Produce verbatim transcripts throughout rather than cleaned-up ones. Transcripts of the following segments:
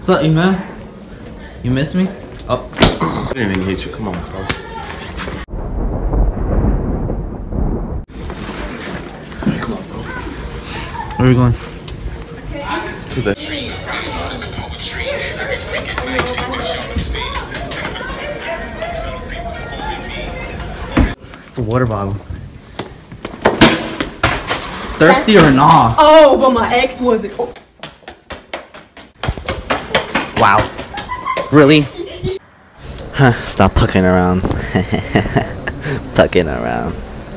What's up, you man? You miss me? Oh. I didn't even hate you. Come on, bro. Come on, bro. Where are we going? To the It's a water bottle. Thirsty or not? Oh, but my ex wasn't. Oh. Wow. Really? Huh, stop pucking around. Pucking around.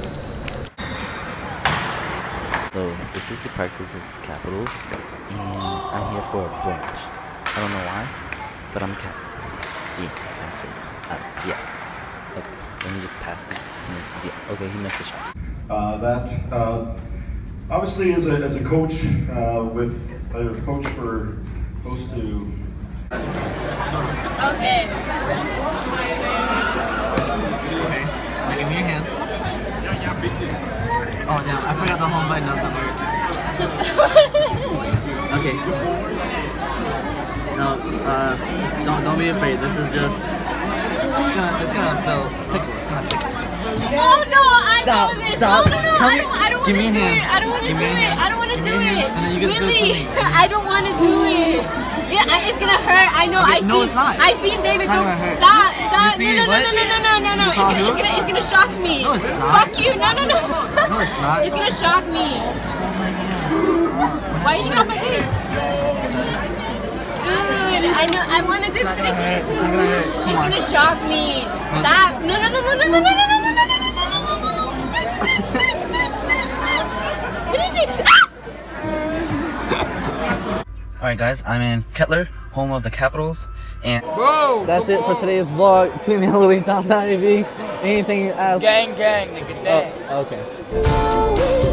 So, this is the practice of capitals, and I'm here for a brunch. I don't know why, but I'm a captain. Yeah, that's it. Uh, yeah. Okay, then he just passes. Yeah, okay, he missed a shot. Uh, that, uh, obviously as a, as a coach, uh, with a coach for close to... Okay. Okay, now give me your hand. Oh damn, I forgot the home button doesn't work. Okay. No, uh, don't don't be afraid. This is just it's gonna it's gonna feel tickle. It's gonna tickle. Oh no, I Stop, know this. stop. No, no, no, Tell I me- don't, I don't want to give me do a hand. it. I don't want to Give do me a it. hand. I don't want to Give do me a it. hand. And then you can do it to Really? me. I don't want to do it. Yeah, I, it's gonna hurt. I know. Okay, I no, see. it's not. I've seen David It's go. not gonna hurt. Stop, stop. You see no, no, what? no, no, no, no, no, no. You It's saw gonna, who? it's gonna, it's gonna shock me. No, it's not. Fuck you. No, no, no. No, it's not. It's gonna shock me. Just hold my hand. Stop. Why are you taking off my face? Dude, I know. I want to do. It's not gonna hurt. It's not gonna hurt. Come It's on. gonna shock me. Stop. No, no, no, no, no, no, no, no, no, no, no, no, no, no. Just do it, just do it, just do it, just do it, just do it, just do it. What did you do? Ah! Alright guys, I'm in Kettler, home of the Capitals, and Bro, that's it for today's vlog. Between me and Willie Johnson T V. Anything else? Gang, gang, nigga, dang. Oh, okay.